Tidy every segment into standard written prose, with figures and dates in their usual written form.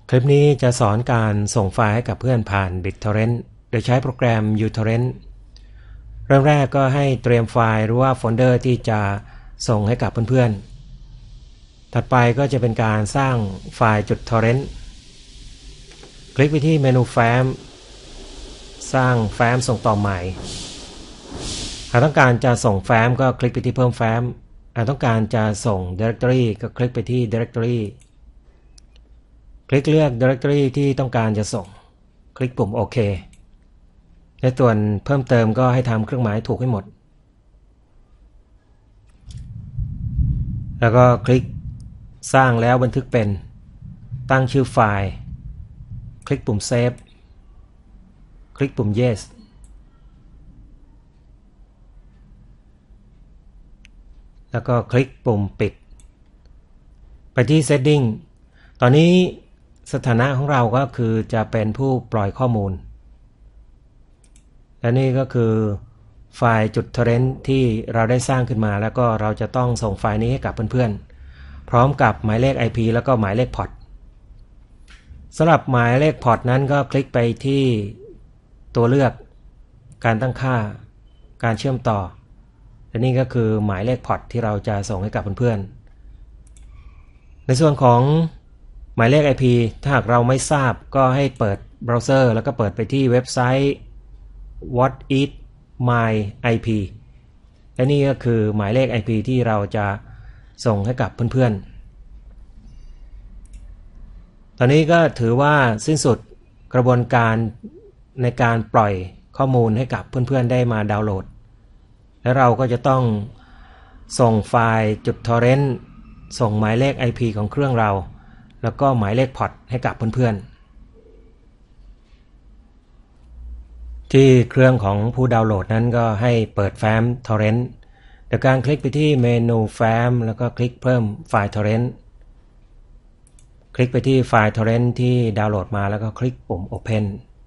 คลิปนี้จะสอนการส่งไฟล์ให้กับเพื่อนผ่าน BitTorrent โดยใช้โปรแกรม uTorrent เริ่มแรกก็ให้เตรียมไฟล์หรือว่าโฟลเดอร์ที่จะส่งให้กับเพื่อนๆถัดไปก็จะเป็นการสร้างไฟล์ .torrent คลิกไปที่เมนูแฟ้มสร้างแฟ้มส่งต่อใหม่หากต้องการจะส่งแฟ้มก็คลิกไปที่เพิ่มแฟ้มหากต้องการจะส่ง Directory ก็คลิกไปที่ Directory คลิกเลือก Directory ที่ต้องการจะส่งคลิกปุ่มโอเคในส่วนเพิ่มเติมก็ให้ทำเครื่องหมายถูกให้หมดแล้วก็คลิกสร้างแล้วบันทึกเป็นตั้งชื่อไฟล์คลิกปุ่ม Save คลิกปุ่ม Yes แล้วก็คลิกปุ่มปิดไปที่ Setting ตอนนี้สถานะของเราก็คือจะเป็นผู้ปล่อยข้อมูลและนี่ก็คือไฟล์ .torrent ที่เราได้สร้างขึ้นมาแล้วก็เราจะต้องส่งไฟล์นี้ให้กับเพื่อนๆพร้อมกับหมายเลข IP แล้วก็หมายเลขพอร์ตสำหรับหมายเลขพอร์ตนั้นก็คลิกไปที่ตัวเลือกการตั้งค่าการเชื่อมต่อและนี่ก็คือหมายเลขพอร์ตที่เราจะส่งให้กับเพื่อนๆในส่วนของหมายเลข IP ถ้าหากเราไม่ทราบก็ให้เปิดเบราว์เซอร์แล้วก็เปิดไปที่เว็บไซต์ what is my IP และนี่ก็คือหมายเลข IP ที่เราจะส่งให้กับเพื่อนๆตอนนี้ก็ถือว่าสิ้นสุดกระบวนการในการปล่อยข้อมูลให้กับเพื่อนๆได้มาดาวน์โหลดและเราก็จะต้องส่งไฟล์ .torrent ส่งหมายเลข IP ของเครื่องเราแล้วก็หมายเลขพอร์ตให้กับเพื่อนๆที่เครื่องของผู้ดาวน์โหลดนั้นก็ให้เปิดแฟ้ม torrent โดยการคลิกไปที่เมนูแฟ้มแล้วก็คลิกเพิ่มไฟล์ torrent คลิกไปที่ไฟล์ torrent ที่ดาวน์โหลดมาแล้วก็คลิกปุ่ม open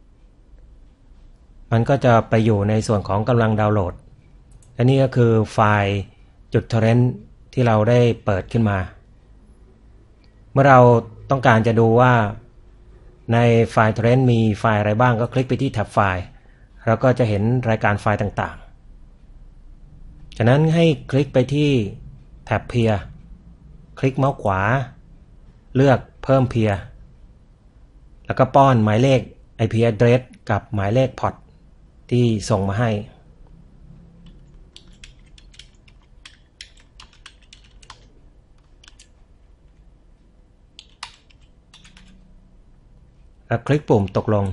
มันก็จะไปอยู่ในส่วนของกำลังดาวน์โหลดและนี่ก็คือไฟล์ .torrent ที่เราได้เปิดขึ้นมาเมื่อเราต้องการจะดูว่าในไฟล์ torrent มีไฟล์อะไรบ้างก็คลิกไปที่แท็บไฟล์แล้วก็จะเห็นรายการไฟล์ต่างๆจากนั้นให้คลิกไปที่แท็บ Peer คลิกเมาส์ขวาเลือกเพิ่ม Peer แล้วก็ป้อนหมายเลข IP address กับหมายเลขพอร์ตที่ส่งมาให้คลิกปุ่มตกลง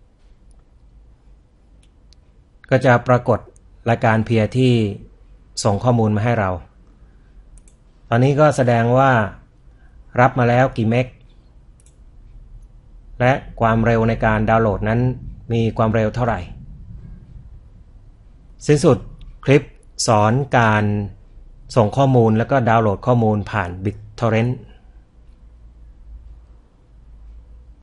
ก็จะปรากฏรายการเพียร์ที่ส่งข้อมูลมาให้เราตอนนี้ก็แสดงว่ารับมาแล้วกี่เมกและความเร็วในการดาวน์โหลดนั้นมีความเร็วเท่าไหร่สิ้นสุดคลิปสอนการส่งข้อมูลแล้วก็ดาวน์โหลดข้อมูลผ่าน BitTorrent